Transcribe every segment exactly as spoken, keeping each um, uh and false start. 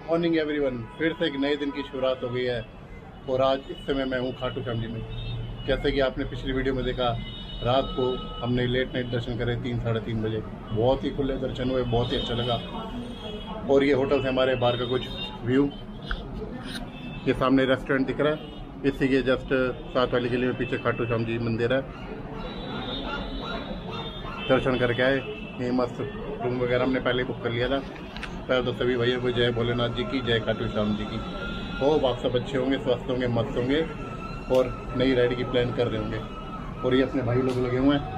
Morning everyone, फिर से एक नए दिन की शुरुआत हो गई है और आज इस समय मैं हूँ खाटू श्याम जी में। जैसे कि आपने पिछली वीडियो में देखा, रात को हमने लेट नाइट दर्शन करे तीन साढ़े तीन बजे। बहुत ही खुले दर्शन हुए, बहुत ही अच्छा लगा। और ये होटल से हमारे बाहर का कुछ व्यू, ये सामने रेस्टोरेंट दिख रहा है, इसी के जस्ट सात वाली गली में पीछे खाटू श्याम जी मंदिर है। दर्शन करके आए, ये मस्त रूम वगैरह हमने पहले बुक कर लिया था। पहले तो सभी भैया को जय भोलेनाथ जी की, जय खाटू श्याम जी की। होप आप सब अच्छे होंगे, स्वस्थ होंगे, मस्त होंगे और नई राइड की प्लान कर रहे होंगे। और ये अपने भाई लोग लगे हुए हैं।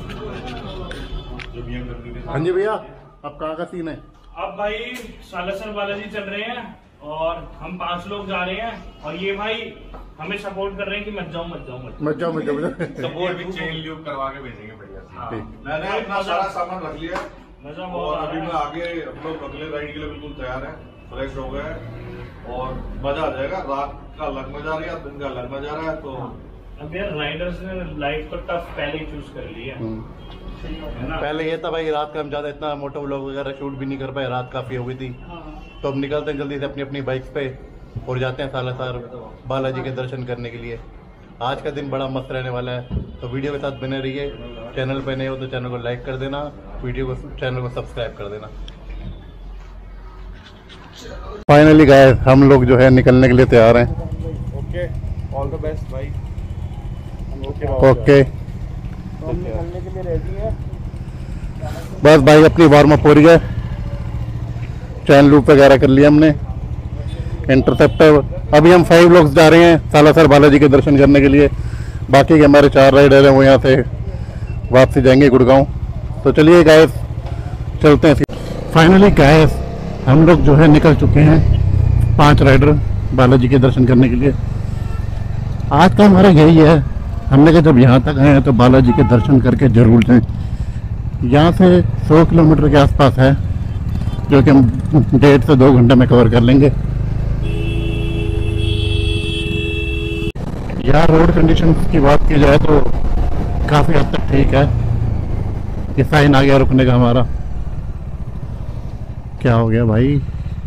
हाँ जी भैया, अब कहाँ का सीन है? अब भाई सालासर बालाजी चल रहे हैं और हम पांच लोग जा रहे हैं और ये भाई हमें सपोर्ट कर रहे हैं कि मत जाओ मत जाओ मत मत जाओ मत जाओ सपोर्ट भी चेन ल्यूब करवा के भेजेंगे बढ़िया। हाँ। मैंने अपना सारा सामान रख लिया मजा और बहुत अभी मैं आगे हम लोग अगले राइड के लिए बिल्कुल तैयार है, फ्रेश हो गए और मजा आ जाएगा। रात का अलग मजा आ रहा है, दिन का अलग मजा आ रहा है। तो अब यार राइडर्स ने लाइफ को टफ पहले ही चूज कर लिया है ना। पहले ये था भाई, रात का हम ज्यादा इतना मोटो व्लॉग वगैरह शूट भी नहीं कर पाए, रात काफी हो गई थी। तो हम निकलते हैं जल्दी से अपनी अपनी बाइक्स पे और जाते हैं सालासर बालाजी के दर्शन करने के लिए। आज का दिन बड़ा मस्त रहने वाला है, तो वीडियो के साथ बने रहिए। चैनल पे नए हो तो चैनल को लाइक कर देना, वीडियो को चैनल को सब्सक्राइब कर देना। फाइनली गाइस, हम लोग जो है निकलने के लिए तैयार हैं। ओके, ऑल द बेस्ट भाई। ओके, तो हम निकलने के लिए रेडी हैं। बस भाई अपनी वार्म अप हो रही है, चैन लूप वगैरह कर लिया हमने, इंटरसेप्टर। अभी हम फाइव लोग जा रहे हैं सालासर बालाजी के दर्शन करने के लिए। बाकी के हमारे चार राइडर हैं, वो यहाँ से वापसी जाएंगे गुड़गांव। तो चलिए गाइस, चलते हैं। फाइनली गाइस, हम लोग जो है निकल चुके हैं, पांच राइडर बालाजी के दर्शन करने के लिए। आज का हमारा यही है, हमने कहा जब यहाँ तक आए हैं तो बालाजी के दर्शन करके जरूर जाएं। यहाँ से सौ किलोमीटर के आसपास है, जो कि हम डेढ़ से दो घंटे में कवर कर लेंगे। यार रोड कंडीशन की बात की जाए तो काफ़ी हद तक ठीक है। ये साइन आ गया रुकने का हमारा। क्या हो गया भाई?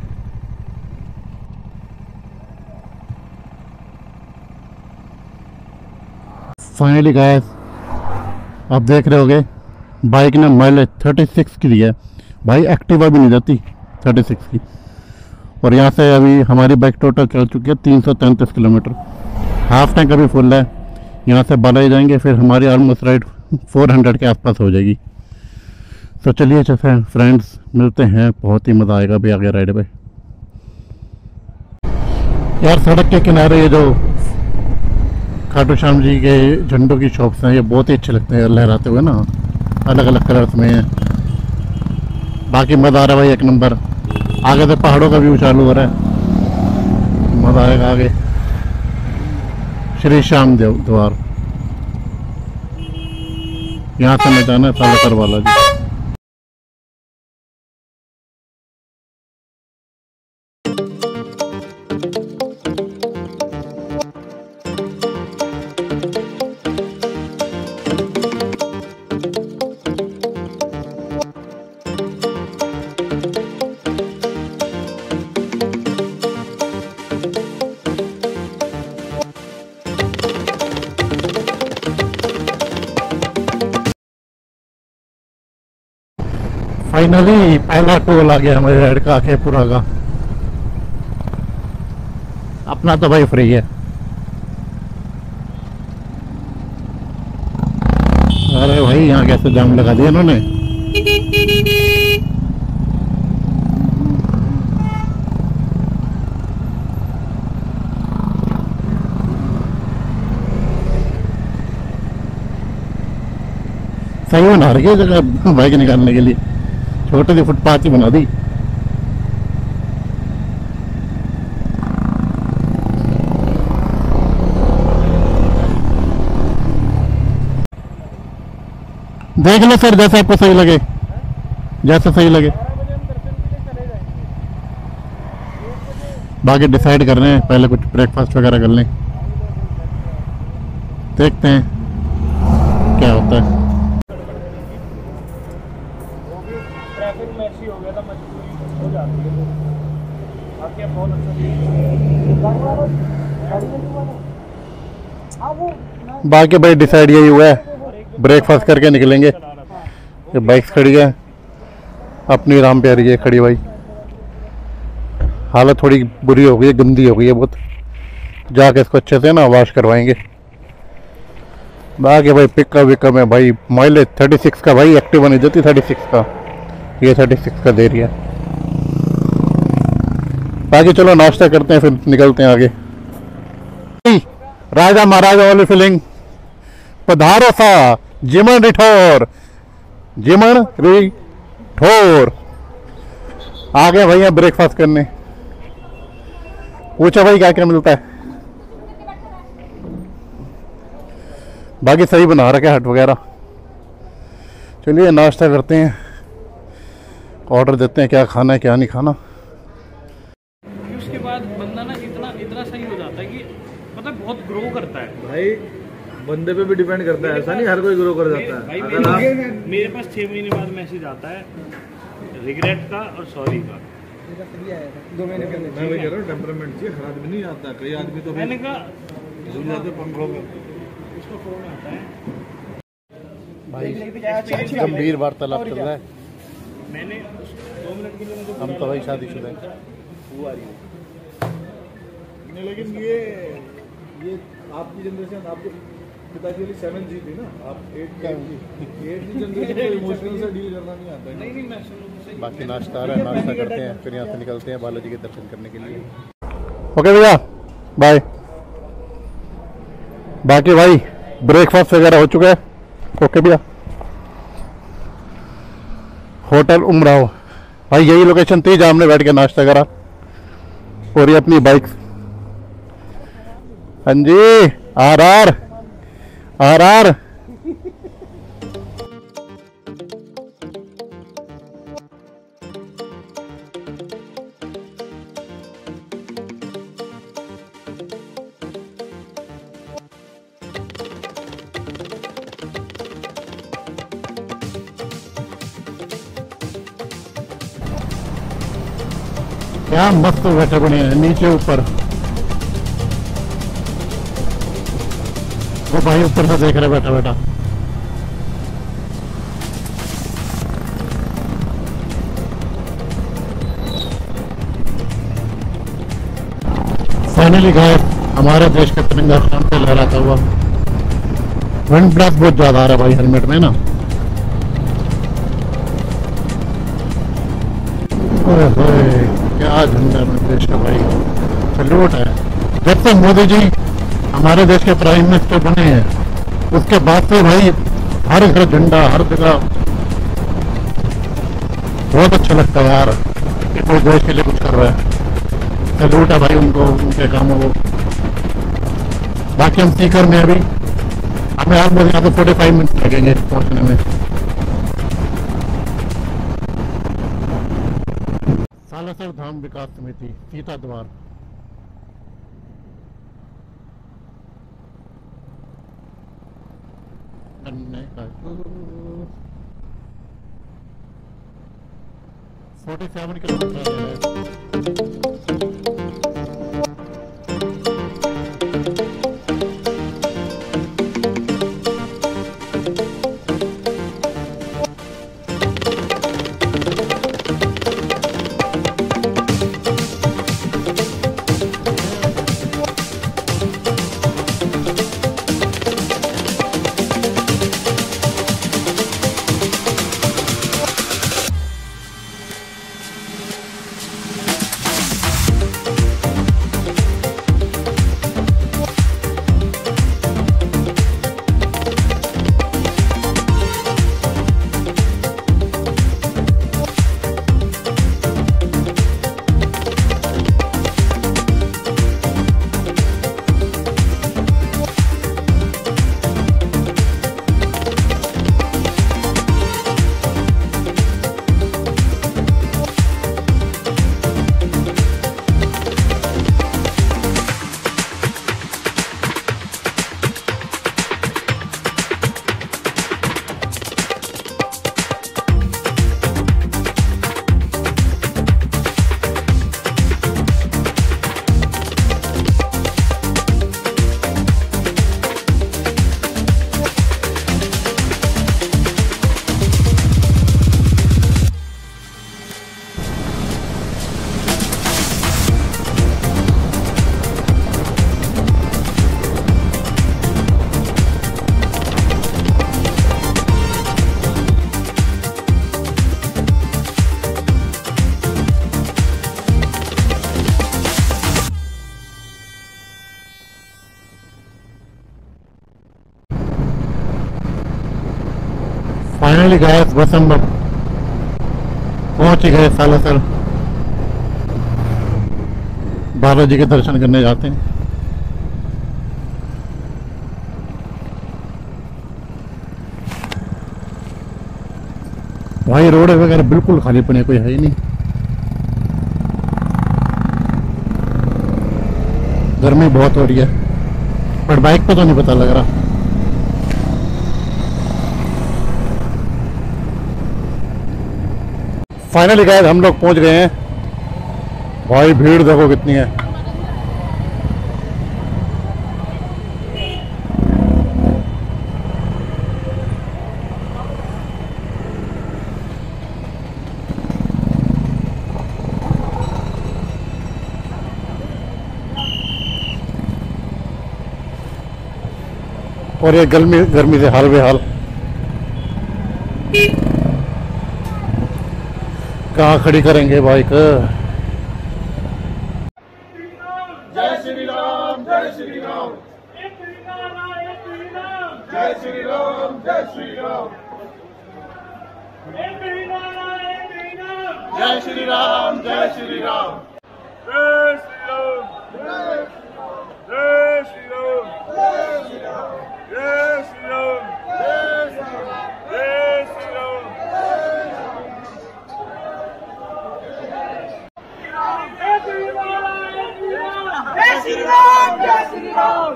फाइनली गाइस, आप देख रहे होगे बाइक ने माइलेज छत्तीस की दी है भाई, एक्टिवा भी नहीं जाती छत्तीस की। और यहाँ से अभी हमारी बाइक टोटल चल चुकी है तीन सौ तैंतीस किलोमीटर। हाफ टैंक अभी फुल है। यहाँ से बालाजी जाएंगे, फिर हमारी ऑलमोस्ट राइड चार सौ के आसपास हो जाएगी। तो चलिए चलते हैं फ्रेंड्स, मिलते हैं। बहुत ही मज़ा आएगा भी आगे राइड पे। यार सड़क के किनारे ये जो खाटू श्याम जी के झंडों की शॉप्स हैं, ये बहुत ही अच्छे लगते हैं लहराते हुए ना, अलग अलग कलर्स में हैं। बाकी मज़ा आ रहा है भाई, एक नंबर। आगे से पहाड़ों का व्यू चालू हो रहा है, मज़ा आएगा आगे। श्री श्याम देव द्वार, यहाँ से मैं जाना है सालासर बालाजी। फाइनली पहला टोल आ गया हमारे राइड का, आखेपुरा का। अपना तो भाई फ्री है। अरे भाई यहाँ कैसे जाम लगा दिया इन्होंने। सही बना रही है जगह बाइक निकालने के लिए, छोटी सी फुटपाथ ही बना दी। देख लो सर, जैसे आपको सही लगे, जैसे सही लगे। बाकी डिसाइड कर रहे हैं, पहले कुछ ब्रेकफास्ट वगैरह कर लें, देखते हैं क्या होता है। ट्रैफिक में ऐसी हो गया था, मजबूरी हो जाती है। आपके यहाँ बहुत अच्छा बाकी भाई डिसाइड यही हुआ है, ब्रेकफास्ट करके निकलेंगे। ये बाइक्स खड़ी है अपनी राम प्यारी है खड़ी भाई। हालत थोड़ी बुरी हो गई है, गंदी हो गई है बहुत, जाके इसको अच्छे से ना वॉश करवाएंगे। बाकी भाई पिकअप विकअप में भाई माइलेज थर्टी सिक्स का, भाई एक्टिवा नहीं देती थर्टी सिक्स का, ये थर्टी सिक्स का दे रही है। बाकी चलो नाश्ता करते हैं फिर निकलते हैं आगे। राजा महाराजा वाली फीलिंग, पधारो सा जिमन रिठौर, जिमन रिठौर आ गए भैया ब्रेकफास्ट करने। पूछो भाई क्या क्या मिलता है। बाकी सही बना रखा है हट वगैरह। चलिए नाश्ता करते हैं, ऑर्डर देते हैं क्या खाना है क्या नहीं खाना। उसके बाद बंदा ना इतना इतना सही हो जाता है कि मतलब बहुत ग्रो करता है भाई। बंदे पे भी डिपेंड करता है, ऐसा नहीं हर कोई ग्रो कर जाता है। भाई अगर मेरे, आप मेरे पास छह महीने बाद मैसेज आता है रिग्रेट का और सॉरी का। दो महीने के अंदर मैं वही कह रहा हूँ, टेम्परामेंट से हर आदमी नहीं आता। कई आदमी तो मैंने कहा झूल जाते पंखों में। उसका फोन आता है, भाई गंभीर वार्तालाप चल रहा है। मैंने उस दो मिनट के लिए मुझे हम तो भाई शादीशुदा हैं। वो आ रही है। नहीं, लेकिन ये ये आपकी जनरेशन, आपके पिताजी वाली सेवन जी थी ना, आप एट की एट की जनरेशन को इमोशनल से डील करना नहीं आता है। नहीं नहीं मैं सुनूं सही। बाकी नाश्ता आ रहा है, नाश्ता करते हैं फिर यहाँ से निकलते हैं बालाजी के दर्शन करने के लिए। ओके भैया बाय। बाकी भाई ब्रेकफास्ट वगैरह हो चुका है। ओके भैया। होटल उमराव भाई यही लोकेशन थी जहाँ हमने बैठ के नाश्ता करा। और ये अपनी बाइक, हाँ जी आर आर आर आर क्या मस्त बैठे बने हैं नीचे ऊपर। वो भाई ऊपर से देख रहे बैठा बैठा। फाइनली गए हमारे देश का तिरंगा शान से लहराता हुआ। विंड ब्लास्ट बहुत ज्यादा आ रहा है भाई हेलमेट में ना। ओए होए क्या झंडा में देश का भाई, सल्यूट है। जब से मोदी जी हमारे देश के प्राइम मिनिस्टर बने हैं उसके बाद से भाई हर घर झंडा, हर जगह। बहुत अच्छा लगता है यार कि कोई देश के लिए कुछ कर रहा है। सल्यूट है भाई उनको, उनके कामों को। बाकी हम सीकर में अभी हमें ऑलमोस्ट यहाँ तो फोर्टी फाइव मिनट लगेंगे पहुंचने में। सालासर धाम विकास समिति Sita Dwar. Forty seven kilometre है। फाइनली गए बस हम लोग पहुंच ही गए सालासर। बालाजी के दर्शन करने जाते हैं। भाई रोड वगैरह बिल्कुल खाली पड़े, कोई है ही नहीं। गर्मी बहुत हो रही है, पर बाइक पे तो नहीं पता लग रहा। फाइनली गाइस हम लोग पहुंच गए हैं। भाई भीड़ देखो कितनी है। और ये गर्मी गर्मी से हाल बेहाल। कहाँ खड़ी करेंगे बाइक। जय श्री राम जय श्री राम जय श्री राम जय श्री राम जय श्री राम जय श्री राम जय श्री राम जय श्री राम जय श्री राम जय श्री राम जय श्री राम जय श्री राम जय श्री राम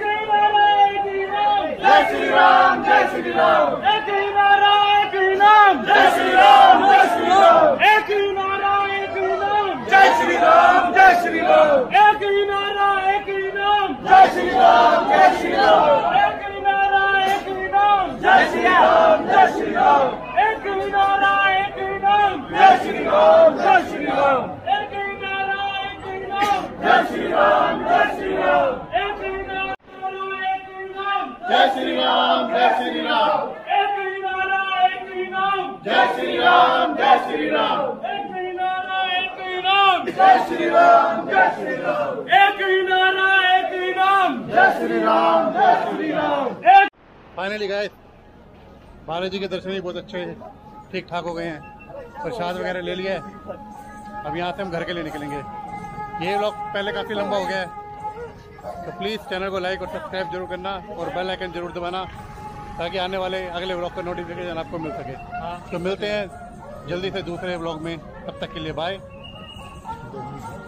जय श्री राम जय श्री राम एक ही नारा एक ही नाम जय श्री राम जय श्री राम एक ही नारा एक ही नाम जय श्री राम जय श्री राम एक ही नारा एक ही नाम जय श्री राम जय श्री राम एक ही नारा एक ही नाम जय श्री राम जय श्री राम एक ही नारा एक ही नाम जय श्री राम जय श्री राम एक ही नारा एक ही नाम जय श्री राम जय श्री राम एक ही नारा जय श्री राम जय श्री राम एक ही नारा एक ही नाम जय श्री राम जय श्री राम एक ही नारा एक ही नाम जय श्री राम जय श्री राम एक ही नारा एक ही नाम जय श्री राम जय श्री राम। फाइनली गाइस बालाजी के दर्शन भी बहुत अच्छे ठीक ठाक हो गए हैं। प्रसाद वगैरह ले लिया है। अब यहाँ से हम घर के लिए निकलेंगे। ये व्लॉग पहले काफ़ी लंबा हो गया है, तो प्लीज़ चैनल को लाइक और सब्सक्राइब जरूर करना और बेल आइकन जरूर दबाना, ताकि आने वाले अगले व्लॉग का नोटिफिकेशन आपको मिल सके। तो मिलते हैं जल्दी से दूसरे व्लॉग में, तब तक के लिए बाय।